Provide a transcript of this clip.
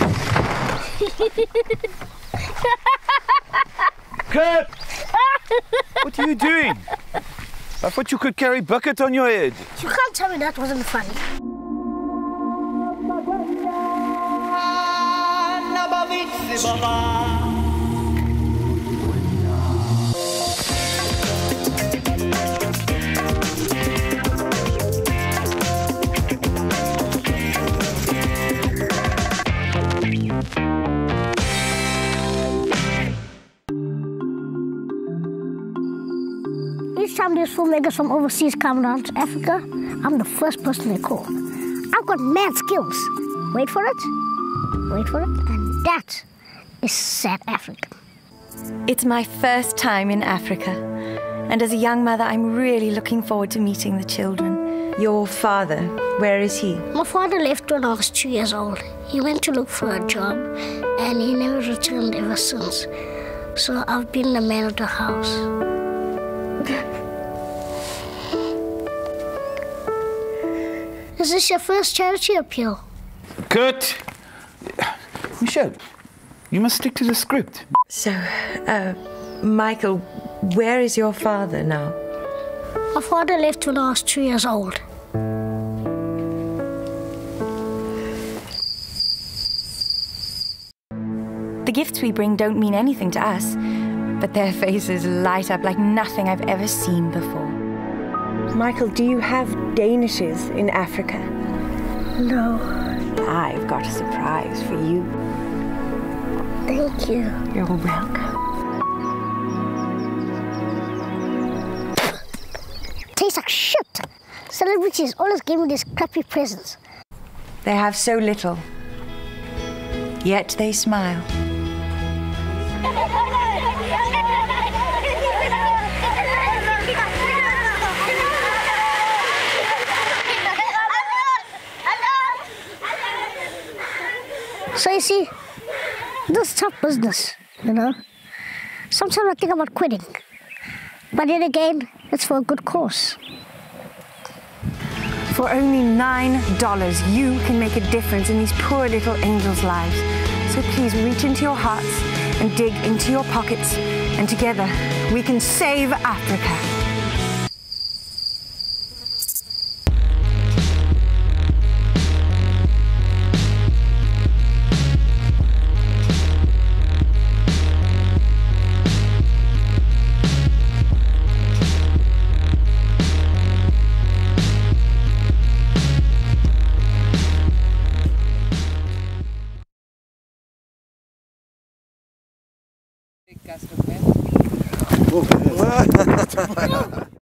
Kurt! What are you doing? I thought you could carry bucket on your head. You can't tell me that wasn't funny. Each time these filmmakers from overseas come down to Africa, I'm the first person they call. I've got mad skills. Wait for it, and that is South Africa. It's my first time in Africa, and as a young mother, I'm really looking forward to meeting the children. Your father, where is he? My father left when I was 2 years old. He went to look for a job, and he never returned ever since. So I've been the man of the house. Is this your first charity appeal? Kurt! Michelle, you must stick to the script. So, Michael, where is your father now? My father left when I was 2 years old. The gifts we bring don't mean anything to us, but their faces light up like nothing I've ever seen before. Michael, do you have Danishes in Africa? No. I've got a surprise for you. Thank you. You're welcome. Tastes like shit. Celebrities always give me these crappy presents. They have so little, yet they smile. So you see, this is tough business, you know. Sometimes I think about quitting. But then again, it's for a good cause. For only $9, you can make a difference in these poor little angels' lives. So please reach into your hearts and dig into your pockets, and together we can save Africa. Gust of wind.